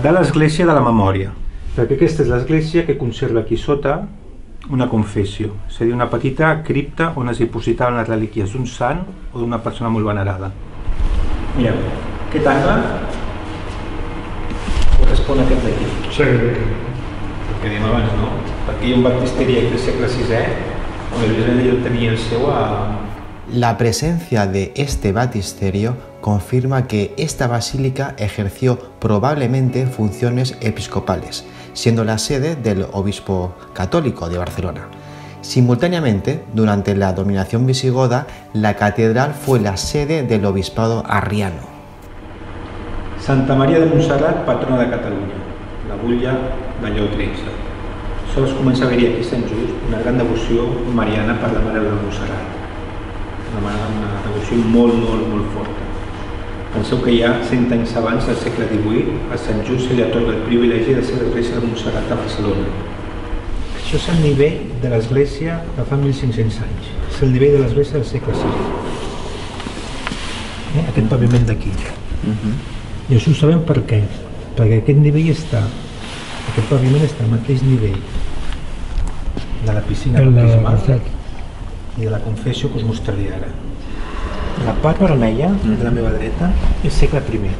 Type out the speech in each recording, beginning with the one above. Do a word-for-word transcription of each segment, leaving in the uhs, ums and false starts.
de l'església de la memòria, perquè aquesta és l'església que conserva aquí sota una confessió, és a dir, una petita cripta on es dipositaven les relíquies d'un sant o d'una persona molt venerada. Mireu, aquest angle correspon a aquest d'aquí. Sí. El que dèiem abans, no? Perquè hi ha un baptisteri del segle sisè on el bisbe d'ell tenia el seu a... La presencia de este baptisterio confirma que esta basílica ejerció probablemente funciones episcopales, siendo la sede del obispo católico de Barcelona. Simultáneamente, durante la dominación visigoda, la catedral fue la sede del obispado arriano. Santa Maria de Montserrat, patrona de Catalunya, la butlla de Lleó tretze. Sols comença a haver-hi aquí a Sant Just una gran devoció mariana per la Mare de Montserrat. Una, una devoció molt, molt, molt forta. Penseu que ja cent anys abans, al segle divuit, a Sant Just se li atorga el privilegi de ser l'església de Montserrat a Barcelona. Això és el nivell de l'església de fa mil cinc-cents anys. És el nivell de l'església del segle sisè. Eh? Aquest paviment d'aquí. Uh-huh. I això ho sabem per què? Perquè aquest nivell està, aquest paviment està al mateix nivell de la piscina baptismal i de la confessió que us mostraré ara. La part vermella de la meva dreta és segle primer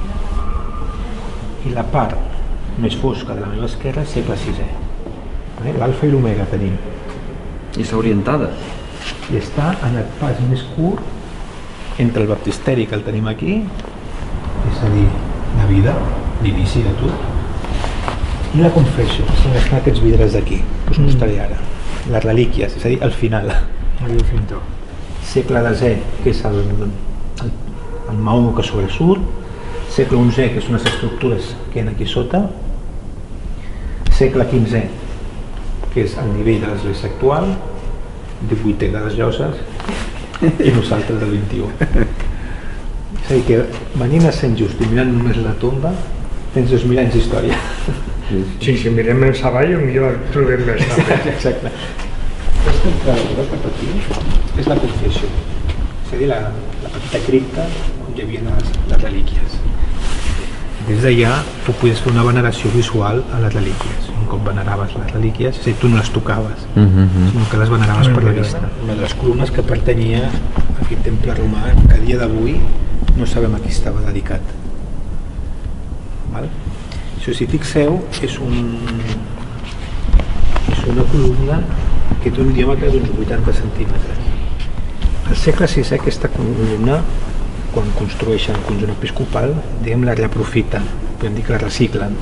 i la part més fosca de la meva esquerra és segle sisè. L'alfa i l'omega tenim. I està orientada. I està en el pas més curt entre el baptisteri que el tenim aquí, és a dir, la vida, l'inici de tot, i la confessió, que són aquests vidres d'aquí, que us mostraré ara. Les relíquies, és a dir, al final. Segle desè, que és el, el, el maó que sobresurt, segle onzè, que són les estructures que hi ha aquí sota, segle quinzè, que és el nivell de l'església actual, divuitè de les lloses, i nosaltres del vint-i-u. És a dir, que venint a Sant Just i mirant només la tomba, tens dos mil anys d'història. Sí, si mirem més avall, millor trobem més avall. Exacte. Aquesta entrada cap aquí és la confessió, és a dir, la, la petita cripta on hi havia les, les relíquies. Des d'allà tu podies fer una veneració visual a les relíquies. Un cop veneraves les relíquies, és a dir, tu no les tocaves, uh-huh. sinó que les veneraves per la vista. Una de les columnes que pertanyia a aquest temple romà, que a dia d'avui no sabem a qui estava dedicat. Val? Això, si fixeu, és, un, és una columna que té un diàmetre d'uns vuitanta centímetres. Al segle sisè, aquesta columna, quan construeixen el conjunt episcopal, diguem, la reaprofiten, podem dir que la reciclen.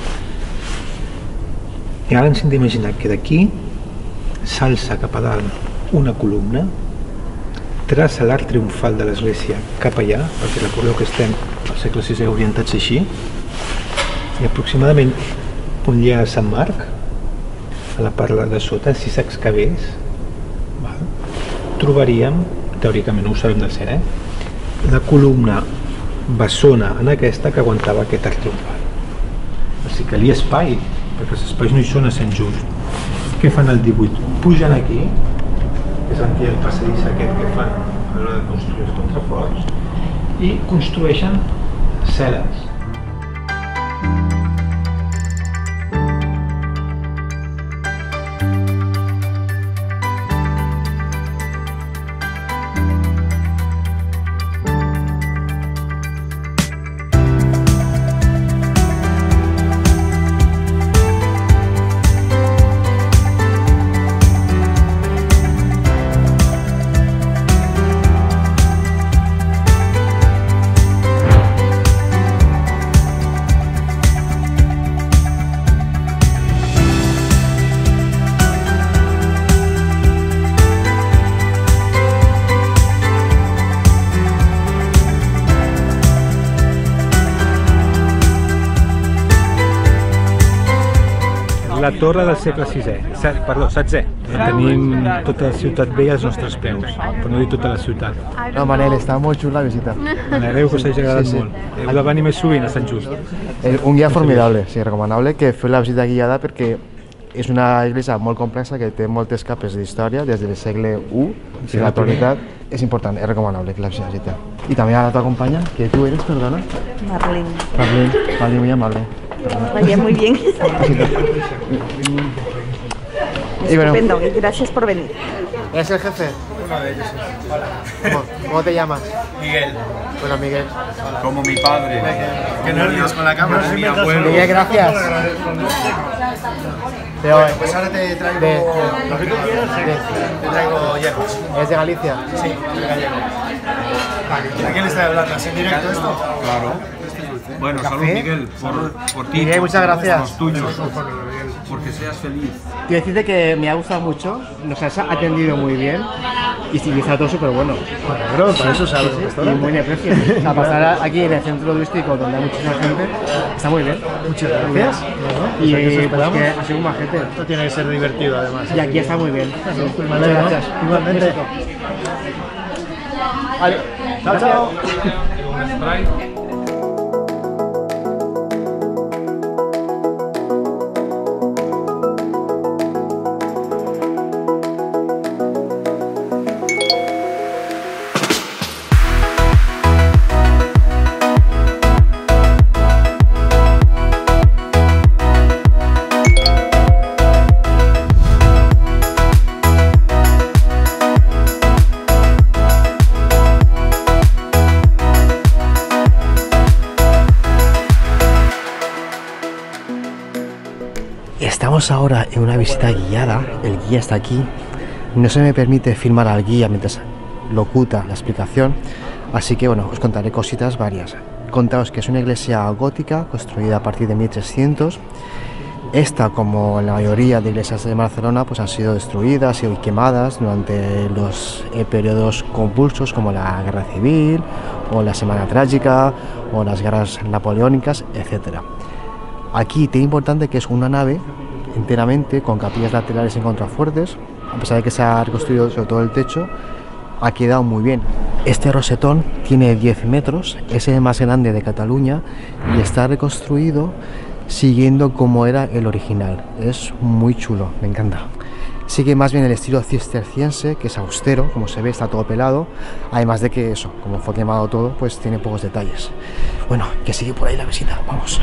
I ara ens hem d'imaginar que d'aquí s'alça cap a dalt una columna, traça l'arc triomfal de l'església cap allà, perquè recordeu que estem al segle sisè orientats així, i aproximadament on hi ha Sant Marc, a la part de sota, si s'excavés, trobaríem, teòricament no ho sabem del cert, eh? la columna bessona en aquesta que aguantava aquest arc triomfal. O sigui que hi ha espai, perquè els espais no hi són a Sant Just. Què fan el divuit? Pugen aquí, que és aquí el passadís aquest que fan a l'hora de construir els contraforts, i construeixen cel·les. La torre del segle sisè, perdó, setzè. Tenim tota la ciutat vella als nostres peus, per no dir tota la ciutat. No, Manel, està molt xula la visita. M'alegreu que us hagi agradat sí, sí. molt. Heu de venir més sovint a Sant Just. Un guia formidable, sí, recomanable que feu la visita guiada perquè és una església molt complexa que té moltes capes d'història des del segle u fins a l'actualitat. És important, és recomanable que la visita. I també a la tua companya, que tu eres, perdona? Marlene. Marlene, Marlene, muy amable. Muy bien, muy bien. Y bueno, Estupendo, y gracias por venir. ¿eres el jefe? Uno de ellos, sí. ¿Cómo, cómo te llamas? Miguel. Bueno, Miguel. Como mi padre. Qué nervios con la cámara, mi abuelo. Miguel, gracias. Pero, Pues ahora te traigo de- lo que tú quieras. Te traigo hierbas. ¿es de Galicia? Sí, de gallego. ¿A quién le está hablando? ¿Es en directo esto? Claro. Bueno, salud ¿Café? Miguel, por, por ti. Miguel, muchas por gracias. los tuyos. Porque seas feliz. Quiero decirte que me ha gustado mucho, nos has atendido muy bien y sí, está todo súper bueno. Claro, para eso sabes. Y muy de precio. O sea, pasar aquí en el centro turístico donde hay muchísima gente, está muy bien. Muchas gracias. Y Bueno, pues aquí os pues esperamos. que ha sido un majete. Esto tiene que ser divertido además. Y aquí está muy bien. Me Muchas alegro, ¿no? gracias. Igualmente. Vale. Chao, chao. Estamos ahora en una visita guiada, el guía está aquí, no se me permite filmar al guía mientras locuta la explicación, así que bueno, os contaré cositas varias. Contaros que es una iglesia gótica construida a partir de mil trescientos. Esta, como la mayoría de iglesias de Barcelona, pues han sido destruidas y quemadas durante los eh, periodos convulsos como la Guerra Civil o la Semana Trágica o las guerras napoleónicas, etcétera. Aquí tiene importante que es una nave enteramente con capillas laterales en contrafuertes, a pesar de que se ha reconstruido sobre todo el techo, ha quedado muy bien. Este rosetón tiene diez metros, es el más grande de Cataluña y está reconstruido siguiendo como era el original. Es muy chulo, me encanta. Sigue más bien el estilo cisterciense, que es austero, como se ve, está todo pelado, además de que eso, como fue quemado todo, pues tiene pocos detalles. Bueno, que sigue por ahí la visita, vamos.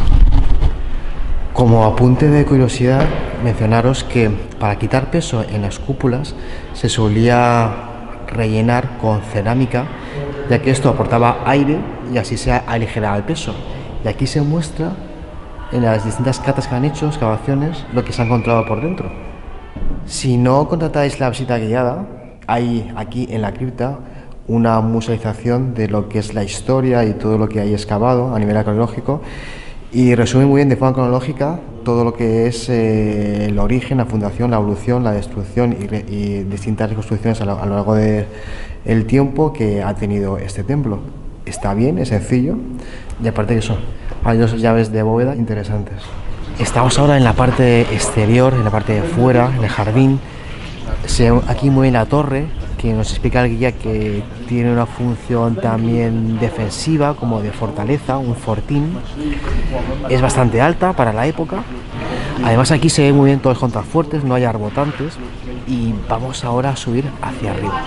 Como apunte de curiosidad, mencionaros que para quitar peso en las cúpulas se solía rellenar con cerámica, ya que esto aportaba aire y así se aligeraba el peso. Y aquí se muestra en las distintas catas que han hecho, excavaciones, lo que se ha encontrado por dentro. Si no contratáis la visita guiada, hay aquí en la cripta una musealización de lo que es la historia y todo lo que hay excavado a nivel arqueológico, y resume muy bien de forma cronológica todo lo que es eh, el origen, la fundación, la evolución, la destrucción y, re y distintas reconstrucciones a lo, a lo largo del tiempo que ha tenido este templo. Está bien, es sencillo y aparte de eso hay dos llaves de bóveda interesantes. Estamos ahora en la parte exterior, en la parte de fuera, en el jardín. Se, aquí mueve la torre, que nos explica el guía que tiene una función también defensiva, como de fortaleza, un fortín. Es bastante alta para la época. Además aquí se ve muy bien todos los contrafuertes, no hay arbotantes. Y vamos ahora a subir hacia arriba.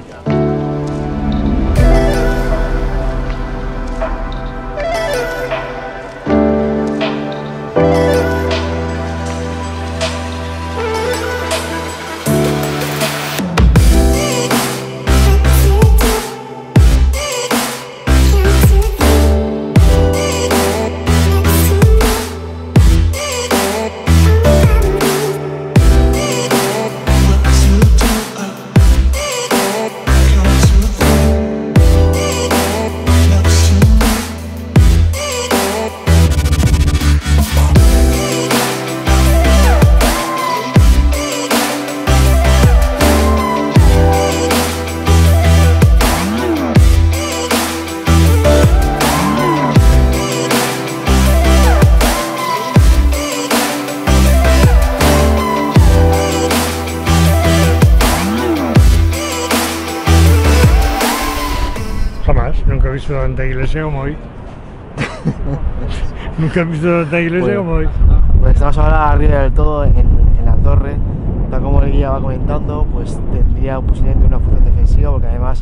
Jamás, nunca he visto tanta iglesia como hoy. Nunca he visto tanta iglesia Bueno. como hoy. Pues estamos ahora arriba del todo en, en la torre. Tal como el guía va comentando, pues tendría posiblemente una función defensiva, porque además se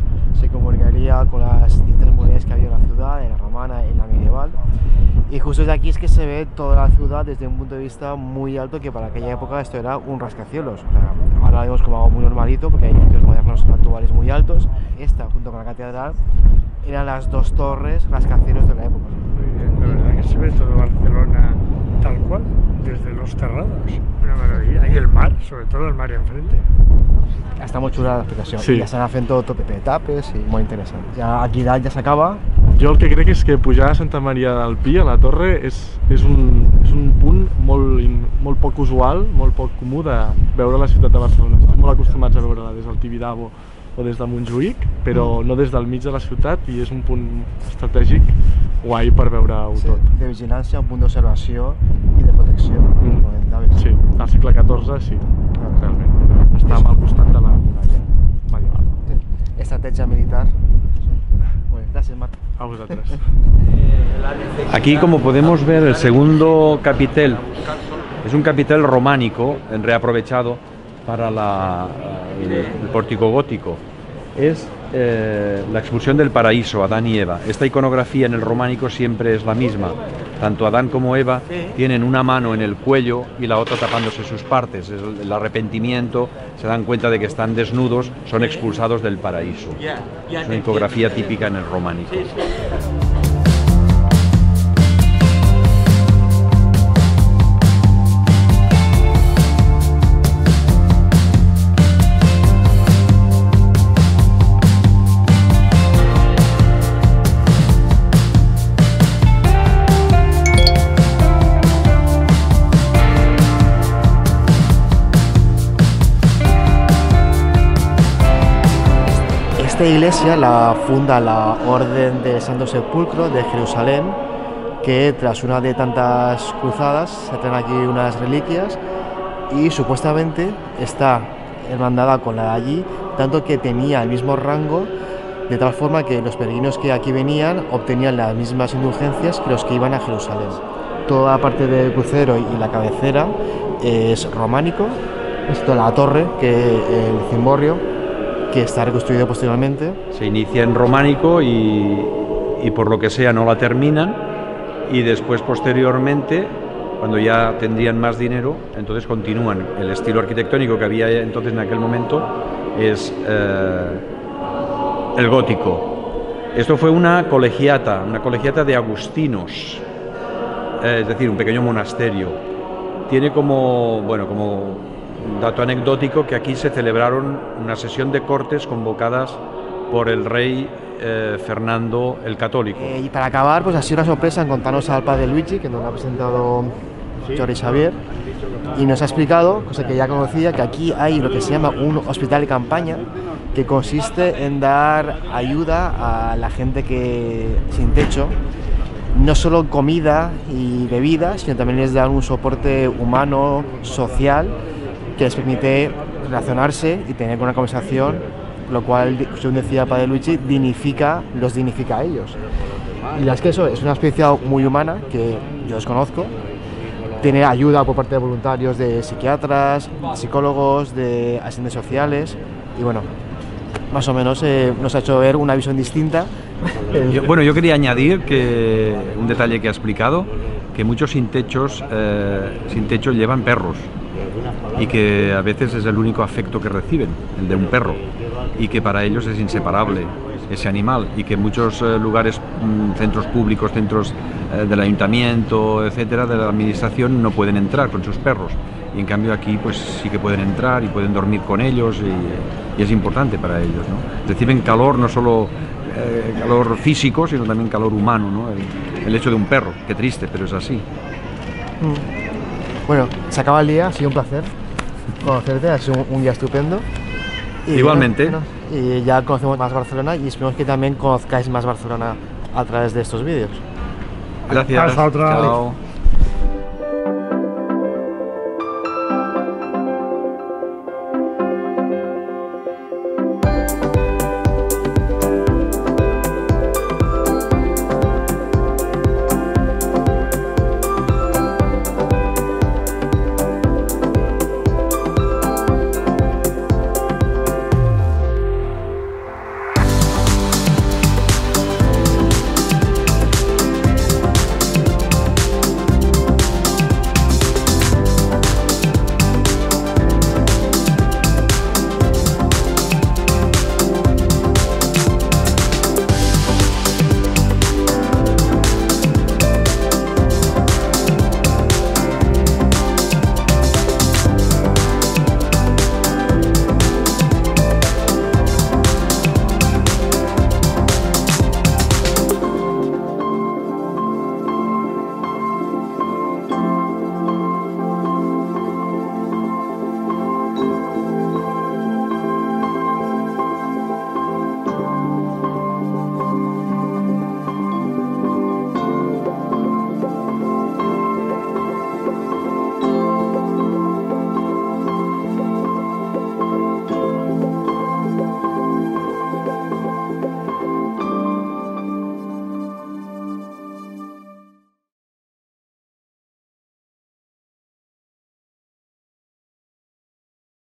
comunicaría con las distintas murallas que había en la ciudad, en la romana, en la medieval. Y justo desde aquí es que se ve toda la ciudad desde un punto de vista muy alto, que para aquella época esto era un rascacielos. O sea, ahora lo vemos como algo muy normalito porque hay edificios modernos actuales muy altos. Esta, junto con la catedral, eran las dos torres rascacielos de la época. Muy bien, la verdad que se ve todo Barcelona tal cual, desde los terrados. Una maravilla. Y el mar, sobre todo el mar enfrente. Està molt xula la explicació. Sí. I ja s'han fet tot de etapes i molt interessant. Ja aquí dalt ja s'acaba. Jo el que crec és que pujar a Santa Maria del Pi, a la torre, és, és, un, és un punt molt, molt poc usual, molt poc comú de veure la ciutat de Barcelona. Estem molt acostumats a veure-la des del Tibidabo o des de Montjuïc, però no des del mig de la ciutat, i és un punt estratègic guai per veure-ho Sí, tot. de vigilància, un punt d'observació i de protecció. Mm. Sí, al segle catorze sí, realment. Estàvem al costat de la muralla medieval. Sí. Estratègia militar. Muy bien, gracias, Marc. A vosaltres. Aquí, como podemos ver, el segundo capitel es un capitel románico, reaprovechado para la, el, el pórtico gótico. Es eh, la expulsión del paraíso, Adán y Eva. Esta iconografía en el románico siempre es la misma. Tanto Adán como Eva tienen una mano en el cuello y la otra tapándose sus partes. Es el arrepentimiento, se dan cuenta de que están desnudos, son expulsados del paraíso. Es una iconografía típica en el románico. Esta iglesia la funda la Orden del Santo Sepulcro de Jerusalén, que tras una de tantas cruzadas se traen aquí unas reliquias y supuestamente está hermandada con la de allí, tanto que tenía el mismo rango, de tal forma que los peregrinos que aquí venían obtenían las mismas indulgencias que los que iban a Jerusalén. Toda la parte del crucero y la cabecera es románico, esto la torre, que el cimborrio, que está reconstruido posteriormente. Se inicia en románico y, y por lo que sea no la terminan, y después posteriormente, cuando ya tendrían más dinero, entonces continúan. El estilo arquitectónico que había entonces en aquel momento es eh, el gótico. Esto fue una colegiata, una colegiata de agustinos, eh, es decir, un pequeño monasterio. Tiene como, bueno, como dato anecdótico que aquí se celebraron una sesión de cortes convocadas por el rey eh, Fernando el Católico. Eh, y para acabar, pues ha sido una sorpresa encontrarnos al padre Luigi, que nos lo ha presentado Jordi Xavier, y nos ha explicado, cosa que ya conocía, que aquí hay lo que se llama un hospital de campaña, que consiste en dar ayuda a la gente que sin techo, no solo comida y bebida, sino también les dan un soporte humano, social, que les permite relacionarse y tener una conversación, lo cual, según decía Padre Luigi, dignifica, los dignifica a ellos. Y la es que eso es una experiencia muy humana que yo desconozco. Tiene ayuda por parte de voluntarios, de psiquiatras, psicólogos, de asistentes sociales, y bueno, más o menos eh, nos ha hecho ver una visión distinta. Yo, bueno, yo quería añadir que un detalle que ha explicado, que muchos sin techos, eh, sin techo llevan perros, y que a veces es el único afecto que reciben, el de un perro, y que para ellos es inseparable ese animal, y que muchos eh, lugares, mmm, centros públicos, centros eh, del ayuntamiento, etcétera, de la administración, no pueden entrar con sus perros, y en cambio aquí pues sí que pueden entrar y pueden dormir con ellos, y, y es importante para ellos, ¿no? Reciben calor, no solo eh, calor físico, sino también calor humano, ¿no? El, el hecho de un perro, qué triste, pero es así. Mm. Bueno, se acaba el día, ha sido un placer conocerte, ha sido un, un día estupendo. Y igualmente. Bueno, bueno, y ya conocemos más Barcelona y esperemos que también conozcáis más Barcelona a través de estos vídeos. Gracias. Hasta otra. Chao.